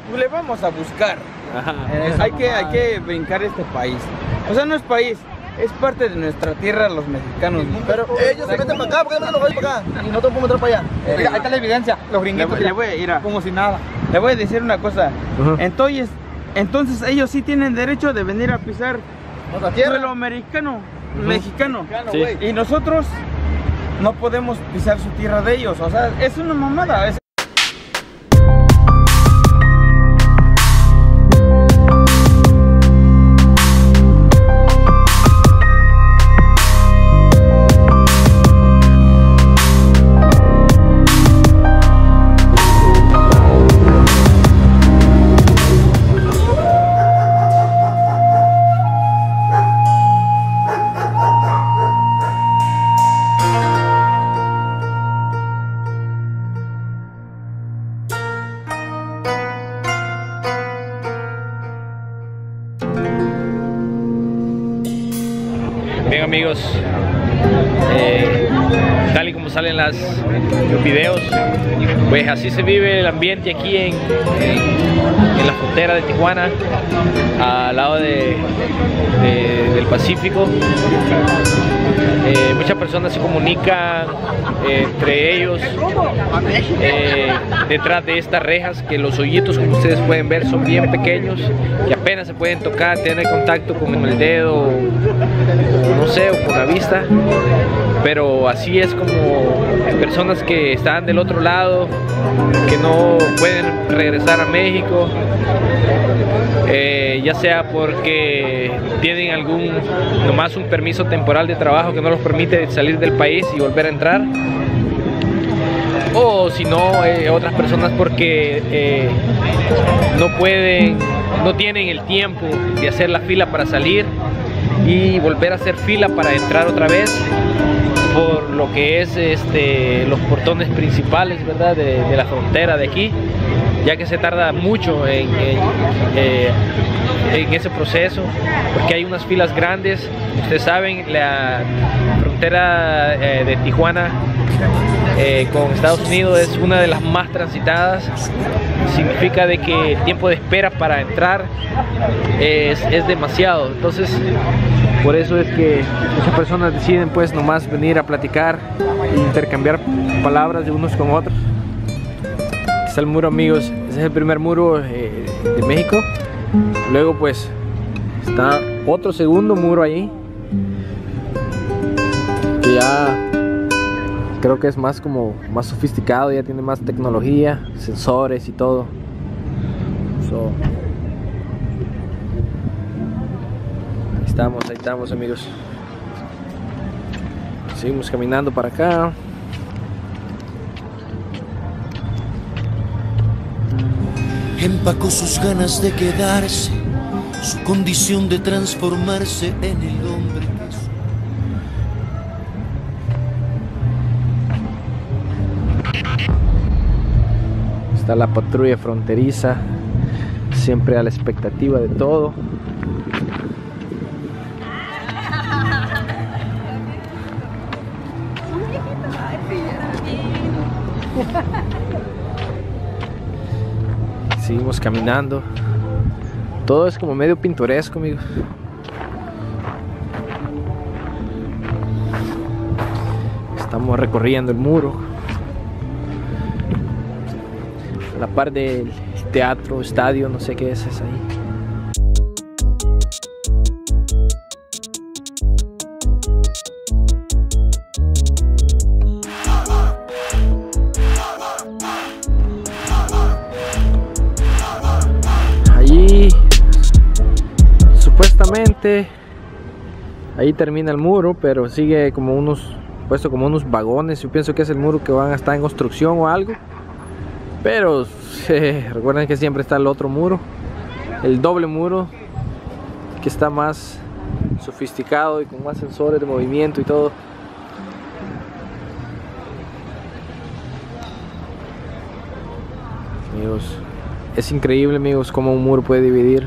le vamos a buscar. Ajá. Hay que brincar este país. O sea, no es país, es parte de nuestra tierra, los mexicanos. Pero ellos se meten para acá, ¿por qué no los voy para acá? Y nosotros podemos entrar para allá. Mira, ahí está la evidencia, los gringuitos. Le voy a ir a, como si nada. Le voy a decir una cosa. Entonces ellos sí tienen derecho de venir a pisar Nuestra tierra. suelo americano, mexicano. Sí. Y nosotros no podemos pisar su tierra de ellos. O sea, es una mamada. Bien amigos, tal y como salen los videos, pues así se vive el ambiente aquí en la frontera de Tijuana, al lado del Pacífico. Muchas personas se comunican entre ellos detrás de estas rejas, que los hoyitos, como ustedes pueden ver, son bien pequeños, que apenas se pueden tocar, tener contacto con el dedo, no sé, o con la vista. Pero así es como personas que están del otro lado, que no pueden regresar a México, ya sea porque tienen nomás un permiso temporal de trabajo que no los permite salir del país y volver a entrar, o si no, otras personas porque no tienen el tiempo de hacer la fila para salir y volver a hacer fila para entrar otra vez por lo que es los portones principales, ¿verdad? de la frontera de aquí, ya que se tarda mucho en ese proceso, porque hay unas filas grandes. Ustedes saben, la frontera de Tijuana con Estados Unidos es una de las más transitadas. Significa de que el tiempo de espera para entrar es demasiado. Entonces, por eso es que muchas personas deciden pues nomás venir a platicar e intercambiar palabras de unos con otros. Aquí está el muro, amigos. Ese es el primer muro de México. Luego pues está otro segundo muro ahí, que ya creo que es más sofisticado, ya tiene más tecnología, sensores y todo. Ahí estamos amigos. Seguimos caminando para acá. Empacó sus ganas de quedarse, su condición de transformarse en el hombre que es. Está la patrulla fronteriza, siempre a la expectativa de todo. Seguimos caminando. Todo es como medio pintoresco, amigos. Estamos recorriendo el muro, la par del teatro, estadio, no sé qué es ahí. Supuestamente ahí termina el muro, pero sigue como puesto como unos vagones. Yo pienso que es el muro que van a estar en construcción o algo, pero recuerden que siempre está el otro muro, el doble muro, que está más sofisticado y con más sensores de movimiento y todo. Amigos, es increíble, amigos, cómo un muro puede dividir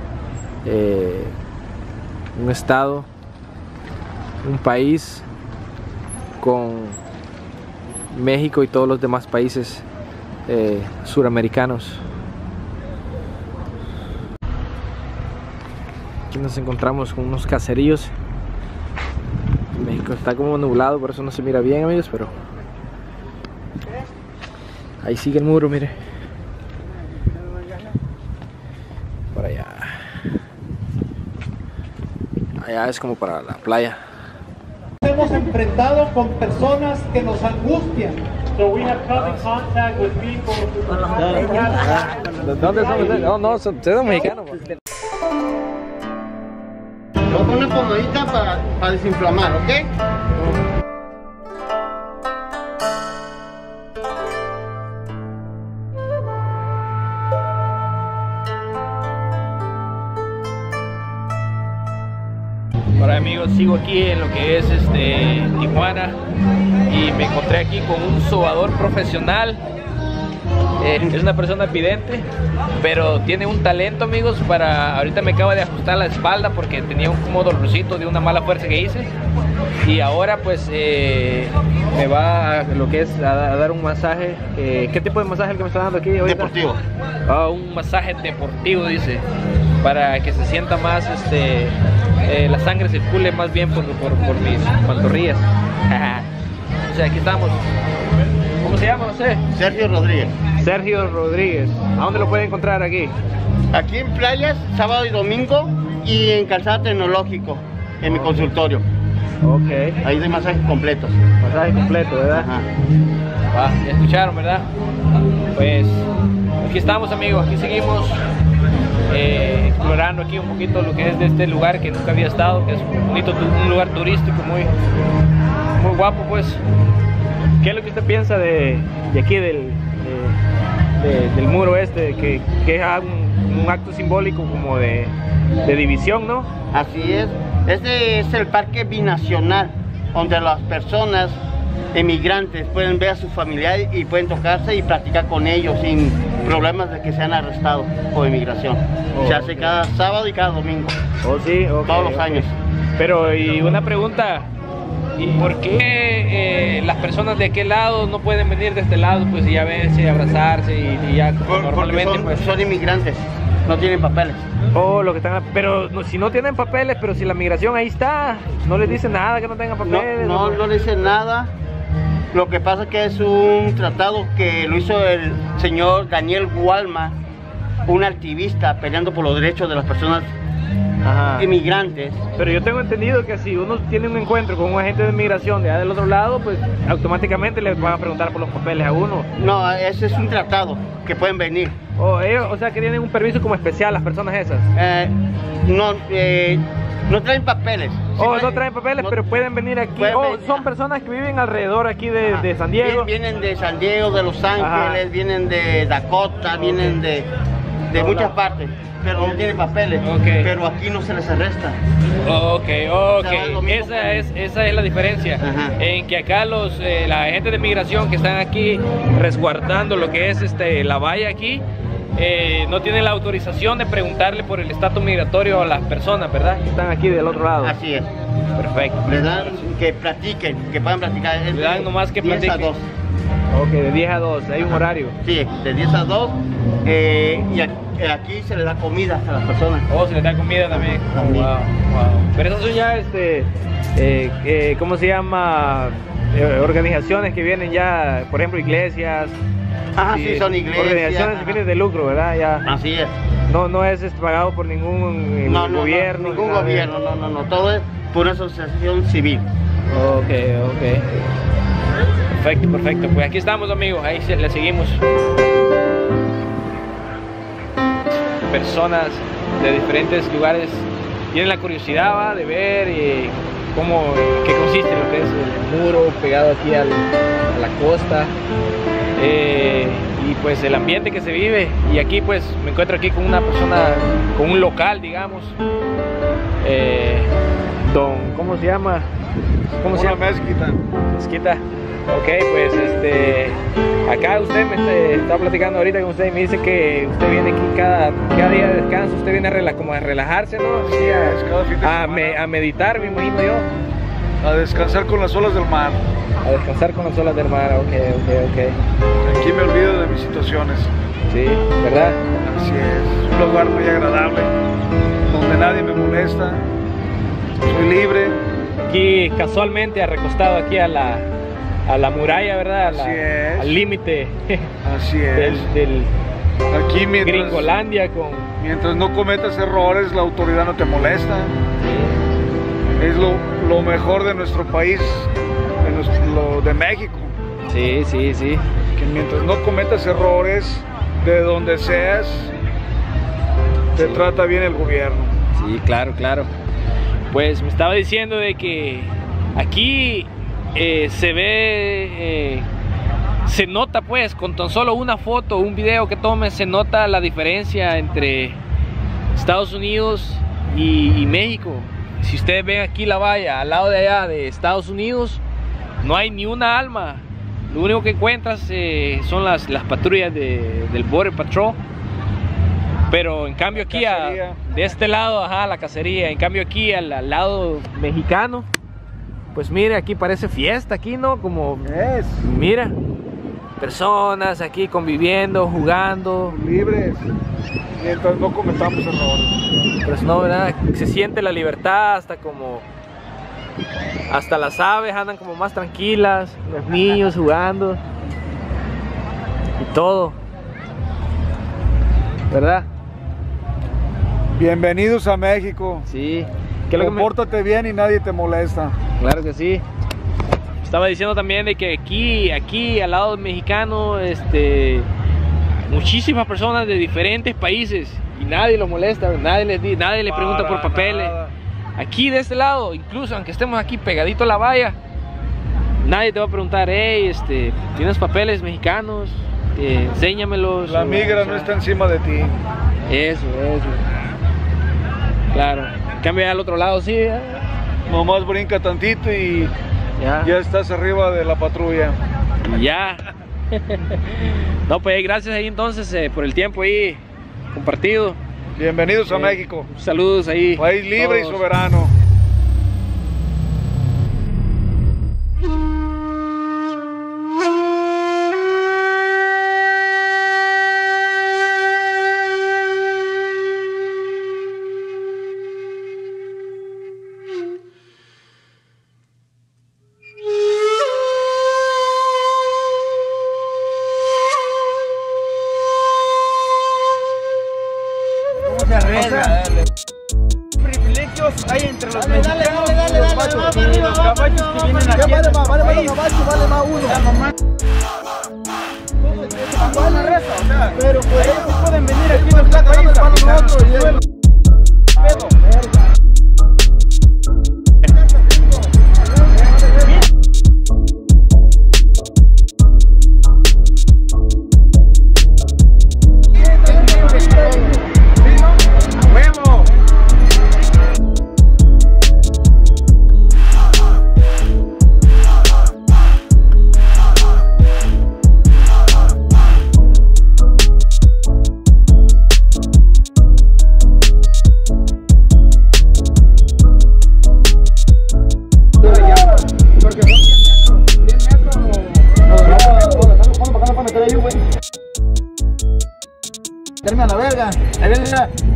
un estado, un país, con México y todos los demás países suramericanos. Aquí nos encontramos con unos caseríos. México está como nublado, por eso no se mira bien, amigos, pero ahí sigue el muro, mire. Por allá. Allá es como para la playa. Hemos enfrentado con personas que nos angustian. So we have come in contact with people who... ¿Dónde son ustedes? No, no, soy mexicano. Yo pongo una pomadita para desinflamar, ¿ok? Hola amigos, sigo aquí en lo que es Tijuana y me encontré aquí con un sobador profesional. Es una persona vidente, pero tiene un talento, amigos, para... Ahorita me acaba de ajustar la espalda porque tenía un como dolorcito de una mala fuerza que hice. Y ahora pues me va a, lo que es a dar un masaje. ¿Qué tipo de masaje el que me está dando aquí ahorita? Deportivo. Un masaje deportivo, dice, para que se sienta más, la sangre circule más bien por mis pantorrillas. O sea, aquí estamos. ¿Cómo se llama? No sé. Sergio Rodríguez. Sergio Rodríguez. ¿A dónde lo puede encontrar aquí? Aquí en Playas, sábado y domingo, y en Calzada Tecnológico, en mi consultorio. Ok. Ahí de masajes completos. Masaje completo, ¿verdad? Ajá. Ya escucharon, ¿verdad? Pues aquí estamos, amigos, aquí seguimos explorando aquí un poquito lo que es de este lugar que nunca había estado, que es un bonito, un lugar turístico muy guapo, pues. ¿Qué es lo que usted piensa de aquí del muro que es un acto simbólico como de división, ¿no? Así es. Este es el parque binacional, donde las personas emigrantes pueden ver a sus familiares y pueden tocarse y platicar con ellos sin problemas de que sean arrestados por inmigración. Se hace cada sábado y cada domingo. Oh, sí, okay, todos los años. Pero, y una pregunta, ¿y por qué las personas de aquel lado no pueden venir de este lado, pues, y a verse, abrazarse y ya normalmente son inmigrantes, no tienen papeles. Oh, lo que están, pero si no tienen papeles, pero si la migración ahí está, no les dicen nada que no tengan papeles. No les dicen nada. Lo que pasa es que es un tratado que lo hizo el señor Daniel Gualma, un activista peleando por los derechos de las personas inmigrantes. Pero yo tengo entendido que si uno tiene un encuentro con un agente de inmigración de allá del otro lado, pues automáticamente le van a preguntar por los papeles a uno. No, ese es un tratado que pueden venir. O sea que tienen un permiso como especial las personas esas. No traen papeles. No traen papeles, pero pueden venir aquí. Son personas que viven alrededor aquí de San Diego. Vienen de San Diego, de Los Ángeles, vienen de Dakota, vienen de muchas partes, pero no tienen papeles. Pero aquí no se les arresta. Esa es la diferencia. En que acá la agentes de migración que están aquí resguardando lo que es la valla aquí, no tienen la autorización de preguntarle por el estatus migratorio a las personas, ¿verdad? Que están aquí del otro lado. Así es. Perfecto. Les dan que platiquen, que puedan platicar. Le dan nomás que platiquen. 10 a 2. Ok, de 10 a 2, hay un horario. Sí, de 10 a 2. Y aquí se les da comida a las personas. Se les da comida también. Wow. Pero esas son ya, ¿cómo se llama? Organizaciones que vienen ya, por ejemplo, iglesias. Sí, son iglesias. Organizaciones sin fines de lucro, ¿verdad? Ya. Así es. No es pagado por ningún gobierno. Ningún gobierno, no. Todo es por una asociación civil. Ok. Perfecto. Pues aquí estamos, amigos. Ahí le seguimos. Personas de diferentes lugares tienen la curiosidad de ver qué consiste lo que es el muro pegado aquí a la costa. Y pues el ambiente que se vive, y aquí pues me encuentro aquí con una persona, con un local, digamos, ¿cómo se llama? Mezquita. Ok, pues acá usted me está platicando ahorita con usted y me dice que usted viene aquí cada día de descanso, usted viene como a relajarse, ¿no? Sí, a meditar, me imagino yo. A descansar con las olas del mar. A descansar con las olas del mar, ok. Aquí me olvido de mis situaciones. Sí, ¿verdad? Así es, un lugar muy agradable, donde donde nadie me molesta, soy libre. Aquí casualmente recostado aquí a la muralla, ¿verdad? Así es. Al límite Así es. del Aquí Gringolandia mientras no cometas errores, la autoridad no te molesta. Es lo mejor de nuestro país, de México. Sí, sí, sí. Que mientras no cometas errores, de donde seas, te trata bien el gobierno. Sí, claro, claro. Pues me estaba diciendo de que aquí se ve, se nota pues, con tan solo una foto, un video que tomes, se nota la diferencia entre Estados Unidos y México. Si ustedes ven aquí la valla, al lado de allá de Estados Unidos, no hay ni una alma. Lo único que encuentras son las patrullas del Border Patrol. Pero en cambio aquí, de este lado, ajá, la cacería. En cambio aquí, al lado mexicano, pues mire, aquí parece fiesta, aquí, ¿no? Como, mira, personas aquí conviviendo, jugando. Libres, mientras no cometamos errores. Pues no, ¿verdad? Se siente la libertad, hasta las aves andan como más tranquilas, los niños jugando y todo, ¿verdad? Bienvenidos a México. Sí. Compórtate bien y nadie te molesta. Claro que sí. Estaba diciendo también de que aquí al lado del mexicano, muchísimas personas de diferentes países y nadie los molesta, nadie les pregunta por papeles. Nada. Aquí de este lado, incluso aunque estemos aquí pegadito a la valla, nadie te va a preguntar, hey, ¿tienes papeles mexicanos? Enséñamelos. La migra no está encima de ti. Eso. Claro. Cambia al otro lado, sí. Nomás brinca tantito y ya estás arriba de la patrulla. Ya. No, pues gracias ahí entonces por el tiempo ahí compartido. Bienvenidos a México. Saludos ahí. País libre todos. Y soberano. Privilegios hay entre los mexicanos y los gabachos que vienen aquí a nuestro país. Vale más uno. Pero pues ellos pueden venir aquí a nuestro país a pisar nuestro suelo. Termina la verga.